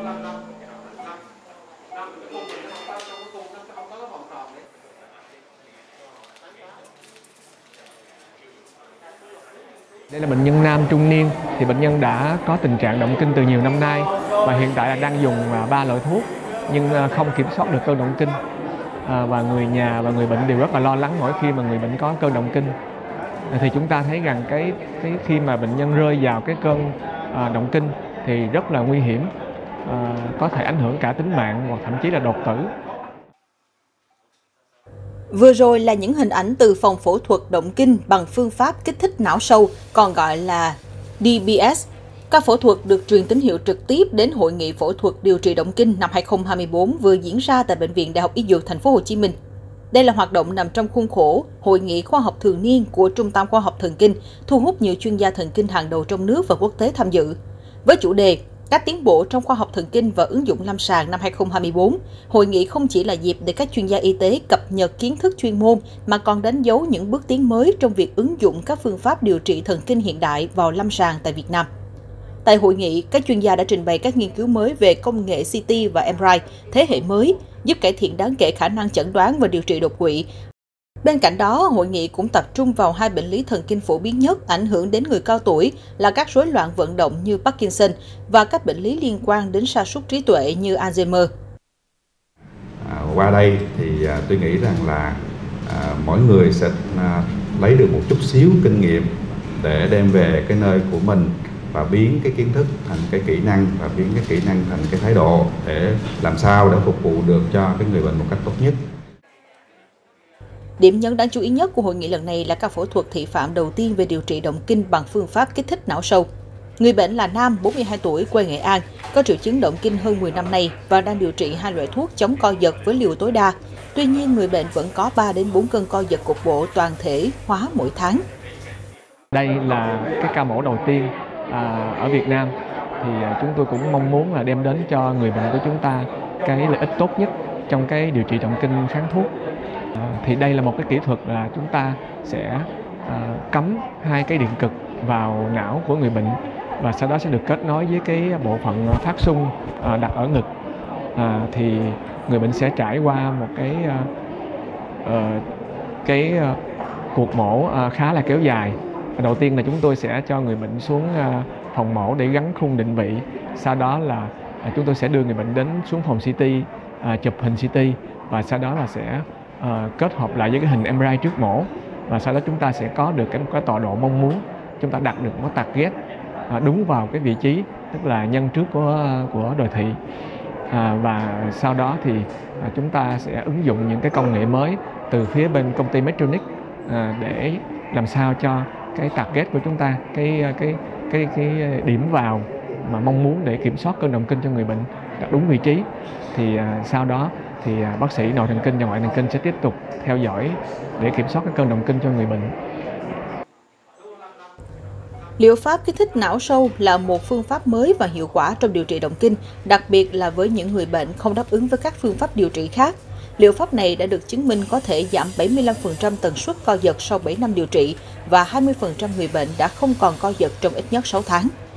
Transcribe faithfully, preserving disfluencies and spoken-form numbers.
Đây là bệnh nhân nam trung niên, thì bệnh nhân đã có tình trạng động kinh từ nhiều năm nay và hiện tại là đang dùng ba loại thuốc nhưng không kiểm soát được cơn động kinh, à, và người nhà và người bệnh đều rất là lo lắng mỗi khi mà người bệnh có cơn động kinh. Thì chúng ta thấy rằng cái, cái khi mà bệnh nhân rơi vào cái cơn à, động kinh thì rất là nguy hiểm, à, có thể ảnh hưởng cả tính mạng hoặc thậm chí là đột tử. Vừa rồi là những hình ảnh từ phòng phẫu thuật động kinh bằng phương pháp kích thích não sâu, còn gọi là D B S. Ca phẫu thuật được truyền tín hiệu trực tiếp đến Hội nghị phẫu thuật điều trị động kinh năm hai không hai tư vừa diễn ra tại Bệnh viện Đại học Y Dược Thành phố Hồ Chí Minh. Đây là hoạt động nằm trong khuôn khổ Hội nghị khoa học thường niên của Trung tâm Khoa học Thần kinh, thu hút nhiều chuyên gia thần kinh hàng đầu trong nước và quốc tế tham dự. Với chủ đề Các tiến bộ trong khoa học thần kinh và ứng dụng lâm sàng năm hai không hai tư, hội nghị không chỉ là dịp để các chuyên gia y tế cập nhật kiến thức chuyên môn mà còn đánh dấu những bước tiến mới trong việc ứng dụng các phương pháp điều trị thần kinh hiện đại vào lâm sàng tại Việt Nam. Tại hội nghị, các chuyên gia đã trình bày các nghiên cứu mới về công nghệ xê tê và em rờ i thế hệ mới, giúp cải thiện đáng kể khả năng chẩn đoán và điều trị đột quỵ. Bên cạnh đó, hội nghị cũng tập trung vào hai bệnh lý thần kinh phổ biến nhất ảnh hưởng đến người cao tuổi là các rối loạn vận động như Parkinson và các bệnh lý liên quan đến sa sút trí tuệ như Alzheimer. À, qua đây thì à, tôi nghĩ rằng là à, mỗi người sẽ à, lấy được một chút xíu kinh nghiệm để đem về cái nơi của mình và biến cái kiến thức thành cái kỹ năng và biến cái kỹ năng thành cái thái độ để làm sao để phục vụ được cho cái người bệnh một cách tốt nhất. Điểm nhấn đáng chú ý nhất của hội nghị lần này là ca phẫu thuật thị phạm đầu tiên về điều trị động kinh bằng phương pháp kích thích não sâu. Người bệnh là nam, bốn mươi hai tuổi, quê Nghệ An, có triệu chứng động kinh hơn mười năm nay và đang điều trị hai loại thuốc chống co giật với liều tối đa. Tuy nhiên, người bệnh vẫn có ba đến bốn cơn co giật cục bộ toàn thể hóa mỗi tháng. Đây là cái ca mổ đầu tiên à, ở Việt Nam, thì chúng tôi cũng mong muốn là đem đến cho người bệnh của chúng ta cái lợi ích tốt nhất trong cái điều trị động kinh kháng thuốc. À, thì đây là một cái kỹ thuật là chúng ta sẽ à, cắm hai cái điện cực vào não của người bệnh và sau đó sẽ được kết nối với cái bộ phận phát xung à, đặt ở ngực. À, thì người bệnh sẽ trải qua một cái à, à, cái à, cuộc mổ à, khá là kéo dài. Đầu tiên là chúng tôi sẽ cho người bệnh xuống à, phòng mổ để gắn khung định vị. Sau đó là à, chúng tôi sẽ đưa người bệnh đến xuống phòng xê tê, à, chụp hình xê tê và sau đó là sẽ à, kết hợp lại với cái hình em rờ i trước mổ và sau đó chúng ta sẽ có được cái, cái tọa độ mong muốn. Chúng ta đặt được một target à, đúng vào cái vị trí, tức là nhân trước của của đồ thị. À, và sau đó thì à, chúng ta sẽ ứng dụng những cái công nghệ mới từ phía bên công ty Medtronic à, để làm sao cho cái target của chúng ta, cái cái cái cái điểm vào mà mong muốn để kiểm soát cơn động kinh cho người bệnh đặt đúng vị trí. Thì à, sau đó thì à, bác sĩ nội thần kinh và ngoại thần kinh sẽ tiếp tục theo dõi để kiểm soát cái cơn động kinh cho người bệnh. Liệu pháp kích thích não sâu là một phương pháp mới và hiệu quả trong điều trị động kinh, đặc biệt là với những người bệnh không đáp ứng với các phương pháp điều trị khác. Liệu pháp này đã được chứng minh có thể giảm bảy mươi lăm phần trăm tần suất co giật sau bảy năm điều trị và hai mươi phần trăm người bệnh đã không còn co giật trong ít nhất sáu tháng.